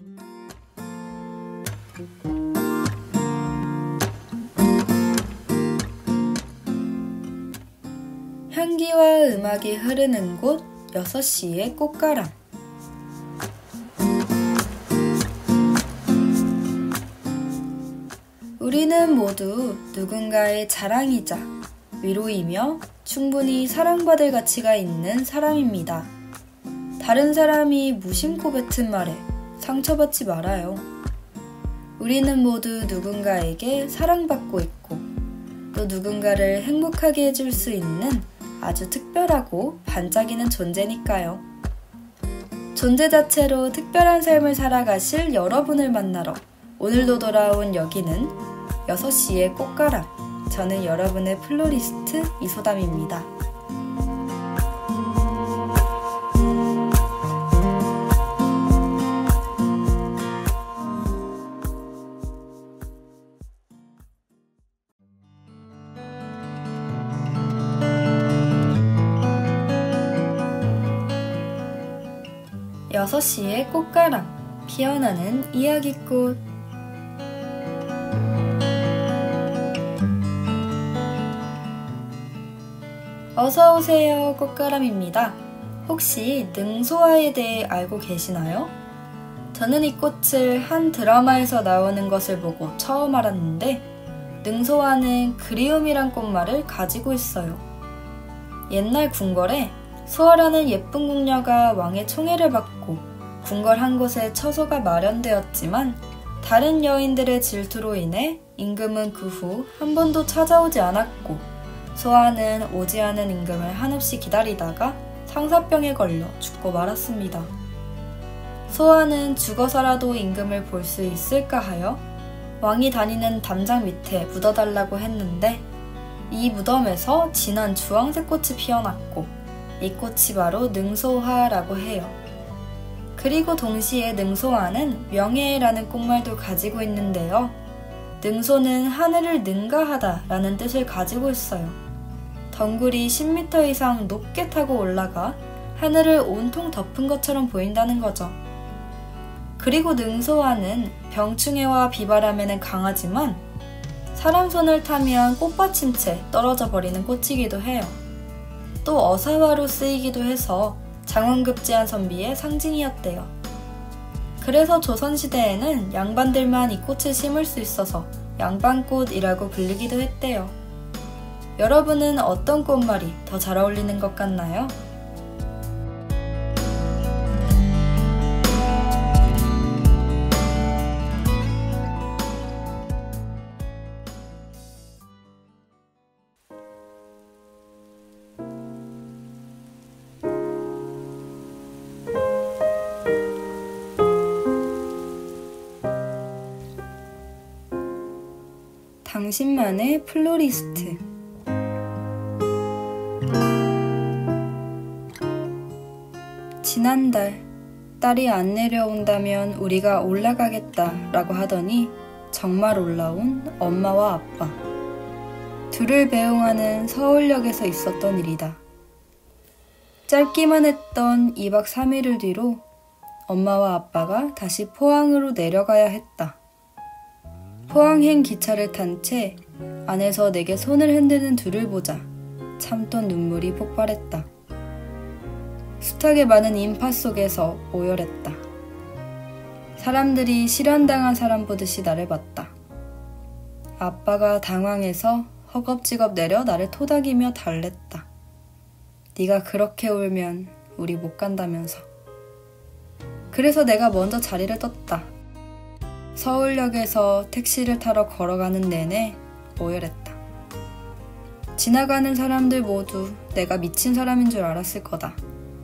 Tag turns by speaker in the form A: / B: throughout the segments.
A: 향기와 음악이 흐르는 곳 6시의 꽃가람. 우리는 모두 누군가의 자랑이자 위로이며 충분히 사랑받을 가치가 있는 사람입니다. 다른 사람이 무심코 뱉은 말에 상처받지 말아요. 우리는 모두 누군가에게 사랑받고 있고 또 누군가를 행복하게 해줄 수 있는 아주 특별하고 반짝이는 존재니까요. 존재 자체로 특별한 삶을 살아가실 여러분을 만나러 오늘도 돌아온 여기는 6시의 꽃가람. 저는 여러분의 플로리스트 이소담입니다. 여섯 시의 꽃가람, 피어나는 이야기꽃. 어서오세요, 꽃가람입니다. 혹시 능소화에 대해 알고 계시나요? 저는 이 꽃을 한 드라마에서 나오는 것을 보고 처음 알았는데 능소화는 그리움이란 꽃말을 가지고 있어요. 옛날 궁궐에 소화라는 예쁜 궁녀가 왕의 총애를 받고 궁궐 한 곳에 처소가 마련되었지만 다른 여인들의 질투로 인해 임금은 그 후 한 번도 찾아오지 않았고 소화는 오지 않은 임금을 한없이 기다리다가 상사병에 걸려 죽고 말았습니다. 소화는 죽어서라도 임금을 볼 수 있을까 하여 왕이 다니는 담장 밑에 묻어달라고 했는데 이 무덤에서 진한 주황색 꽃이 피어났고 이 꽃이 바로 능소화라고 해요. 그리고 동시에 능소화는 명예라는 꽃말도 가지고 있는데요. 능소는 하늘을 능가하다 라는 뜻을 가지고 있어요. 덩굴이 10m 이상 높게 타고 올라가 하늘을 온통 덮은 것처럼 보인다는 거죠. 그리고 능소화는 병충해와 비바람에는 강하지만 사람 손을 타면 꽃받침채 떨어져 버리는 꽃이기도 해요. 또 어사화로 쓰이기도 해서 장원급제한 선비의 상징이었대요. 그래서 조선시대에는 양반들만 이 꽃을 심을 수 있어서 양반꽃이라고 불리기도 했대요. 여러분은 어떤 꽃말이 더 잘 어울리는 것 같나요? 당신만의 플로리스트. 지난달 딸이 안 내려온다면 우리가 올라가겠다 라고 하더니 정말 올라온 엄마와 아빠. 둘을 배웅하는 서울역에서 있었던 일이다. 짧기만 했던 2박 3일을 뒤로 엄마와 아빠가 다시 포항으로 내려가야 했다. 포항행 기차를 탄 채 안에서 내게 손을 흔드는 둘을 보자 참던 눈물이 폭발했다. 숱하게 많은 인파 속에서 오열했다. 사람들이 실현당한 사람 보듯이 나를 봤다. 아빠가 당황해서 허겁지겁 내려 나를 토닥이며 달랬다. 네가 그렇게 울면 우리 못 간다면서. 그래서 내가 먼저 자리를 떴다. 서울역에서 택시를 타러 걸어가는 내내 오열했다. 지나가는 사람들 모두 내가 미친 사람인 줄 알았을 거다.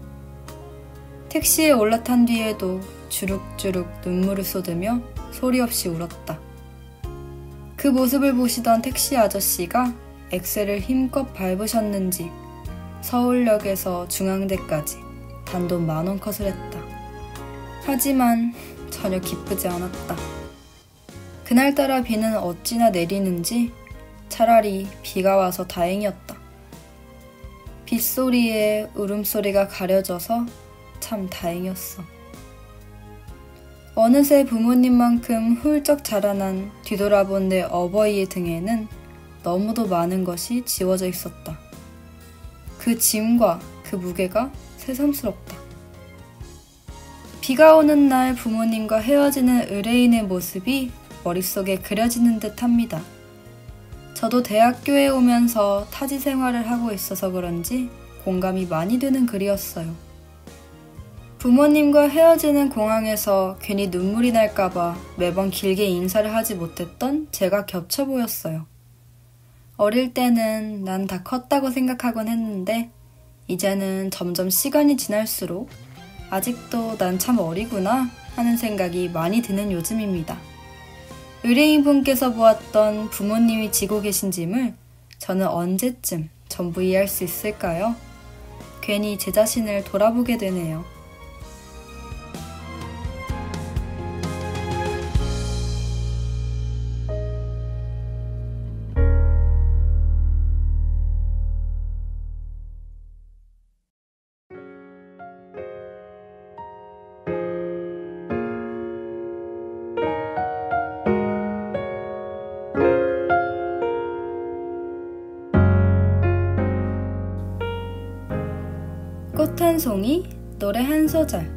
A: 택시에 올라탄 뒤에도 주룩주룩 눈물을 쏟으며 소리 없이 울었다. 그 모습을 보시던 택시 아저씨가 엑셀을 힘껏 밟으셨는지 서울역에서 중앙대까지 단돈 10,000원 컷을 했다. 하지만 전혀 기쁘지 않았다. 그날따라 비는 어찌나 내리는지 차라리 비가 와서 다행이었다. 빗소리에 울음소리가 가려져서 참 다행이었어. 어느새 부모님만큼 훌쩍 자라난 뒤돌아본 내 어버이의 등에는 너무도 많은 것이 지워져 있었다. 그 짐과 그 무게가 새삼스럽다. 비가 오는 날 부모님과 헤어지는 의뢰인의 모습이 머릿속에 그려지는 듯 합니다. 저도 대학교에 오면서 타지 생활을 하고 있어서 그런지 공감이 많이 되는 글이었어요. 부모님과 헤어지는 공항에서 괜히 눈물이 날까봐 매번 길게 인사를 하지 못했던 제가 겹쳐 보였어요. 어릴 때는 난 다 컸다고 생각하곤 했는데 이제는 점점 시간이 지날수록 아직도 난 참 어리구나 하는 생각이 많이 드는 요즘입니다. 의뢰인분께서 보았던 부모님이 지고 계신 짐을 저는 언제쯤 전부 이해할 수 있을까요? 괜히 제 자신을 돌아보게 되네요. 꽃 한 송이, 노래 한 소절.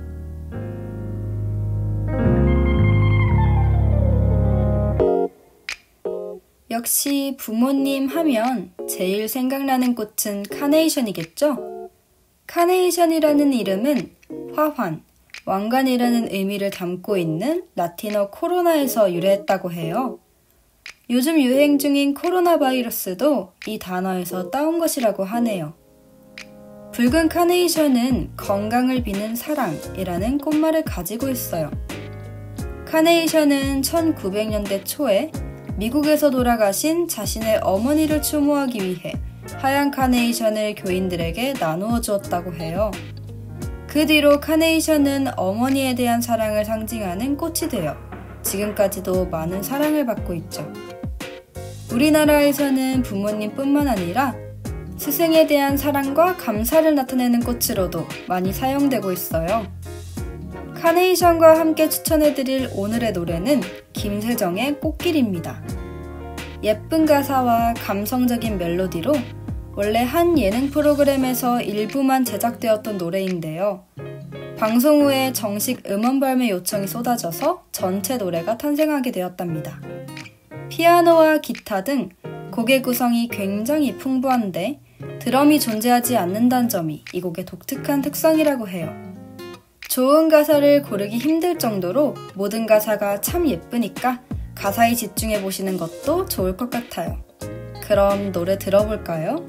A: 역시 부모님 하면 제일 생각나는 꽃은 카네이션이겠죠? 카네이션이라는 이름은 화환, 왕관이라는 의미를 담고 있는 라틴어 코로나에서 유래했다고 해요. 요즘 유행 중인 코로나 바이러스도 이 단어에서 따온 것이라고 하네요. 붉은 카네이션은 건강을 비는 사랑이라는 꽃말을 가지고 있어요. 카네이션은 1900년대 초에 미국에서 돌아가신 자신의 어머니를 추모하기 위해 하얀 카네이션을 교인들에게 나누어 주었다고 해요. 그 뒤로 카네이션은 어머니에 대한 사랑을 상징하는 꽃이 되어 지금까지도 많은 사랑을 받고 있죠. 우리나라에서는 부모님뿐만 아니라 스승에 대한 사랑과 감사를 나타내는 꽃으로도 많이 사용되고 있어요. 카네이션과 함께 추천해드릴 오늘의 노래는 김세정의 꽃길입니다. 예쁜 가사와 감성적인 멜로디로 원래 한 예능 프로그램에서 일부만 제작되었던 노래인데요. 방송 후에 정식 음원 발매 요청이 쏟아져서 전체 노래가 탄생하게 되었답니다. 피아노와 기타 등 곡의 구성이 굉장히 풍부한데 드럼이 존재하지 않는다는 점이 이 곡의 독특한 특성이라고 해요. 좋은 가사를 고르기 힘들 정도로 모든 가사가 참 예쁘니까 가사에 집중해 보시는 것도 좋을 것 같아요. 그럼 노래 들어볼까요?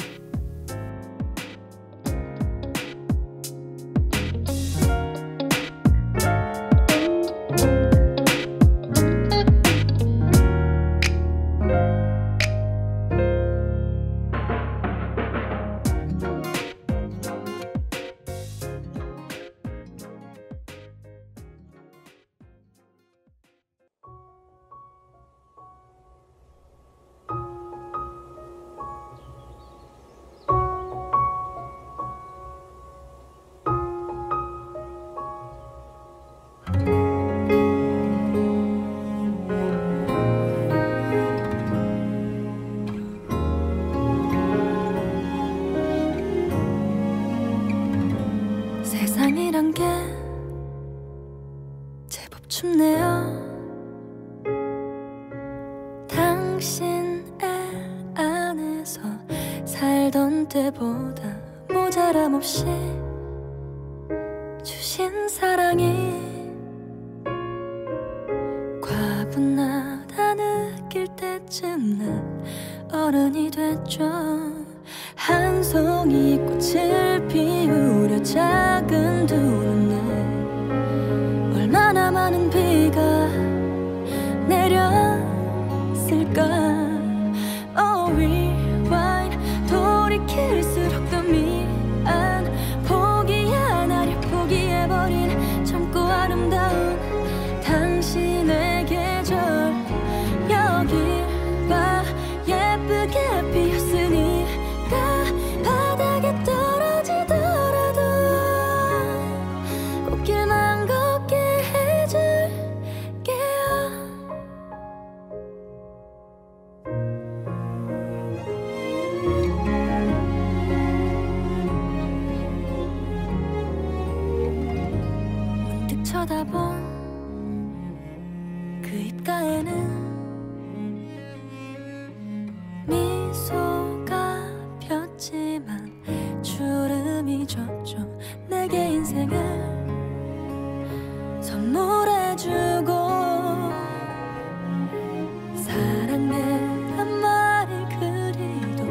B: 세상이란 게 제법 춥네요. 당신의 안에서 살던 때보다 모자람 없이 주신 사랑이 과분하다 느낄 때쯤 난 어른이 됐죠. 한 송이 꽃을 피우려 작은 두 눈에 얼마나 많은 비가 내렸을까. Oh, rewind. 돌이킬수록 더 미안. 포기한 나를 포기해버린 젊고 아름다운 당신의 계절. 여길 봐, 예쁘게 피었으니 바닥에 떨어지더라도 꽃길만 걷게 해줄 쳐다본 그 입가에는 미소가 폈지만 주름이 졌죠. 내게 인생을 선물해주고 사랑해란 말을 그리도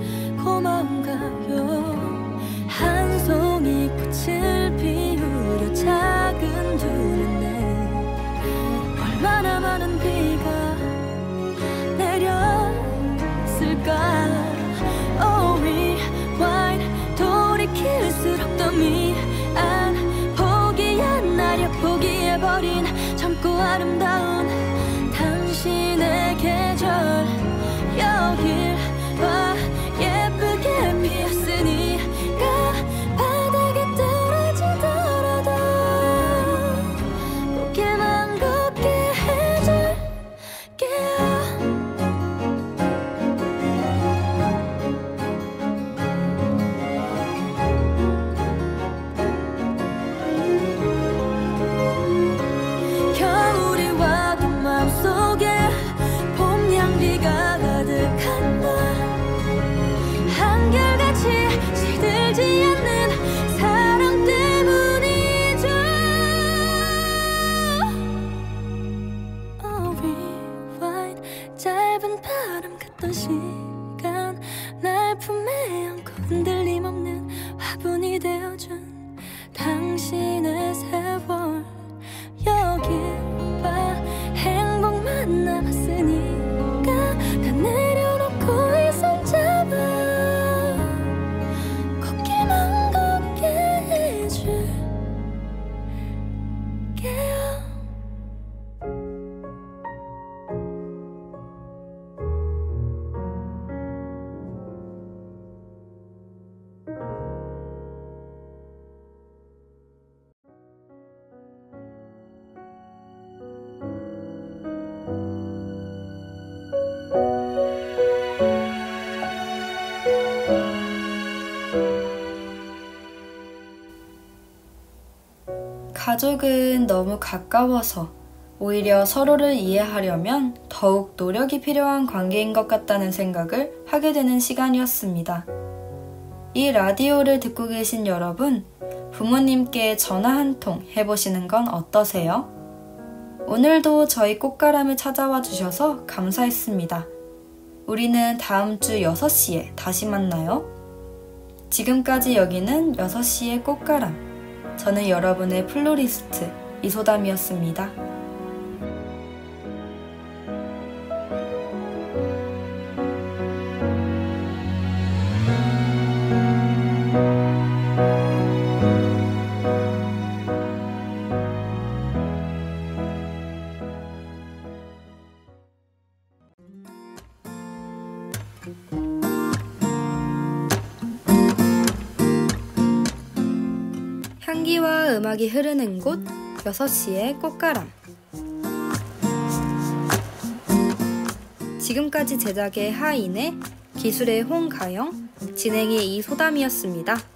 B: 고마운가요. 한 송이 꽃을 피우려 작은 두 눈에 얼마나 많은 비가 내렸을까. Oh rewind 돌이킬수록 더 미안 포기한 나를 포기해버린 젊고 아름다운 당신의 계절 여길 봐 예쁘게 피었으니까 바닥에 떨어지더라도 꽃길만 걷게 해줄게요. 겨울이 와도 마음속에 봄 향기가 가득한다. 한결같이 시들지 않는 사랑 때문이죠. Oh rewind 짧은 바람 같던 시간 날 품에 안고 흔들림 없는 화분이 되어준 당신의 세월 여길 봐 행복만 남았으니까 다 내려놓고 이 손 잡아 꽃길만 걷게 해줄게요.
A: 가족은 너무 가까워서 오히려 서로를 이해하려면 더욱 노력이 필요한 관계인 것 같다는 생각을 하게 되는 시간이었습니다. 이 라디오를 듣고 계신 여러분, 부모님께 전화 한 통 해보시는 건 어떠세요? 오늘도 저희 꽃가람을 찾아와 주셔서 감사했습니다. 우리는 다음 주 6시에 다시 만나요. 지금까지 여기는 6시의 꽃가람. 저는 여러분의 플로리스트 이소담이었습니다. 향기와 음악이 흐르는 곳 6시의 꽃가람. 지금까지 제작의 하인의 기술의 홍가영, 진행의 이소담이었습니다.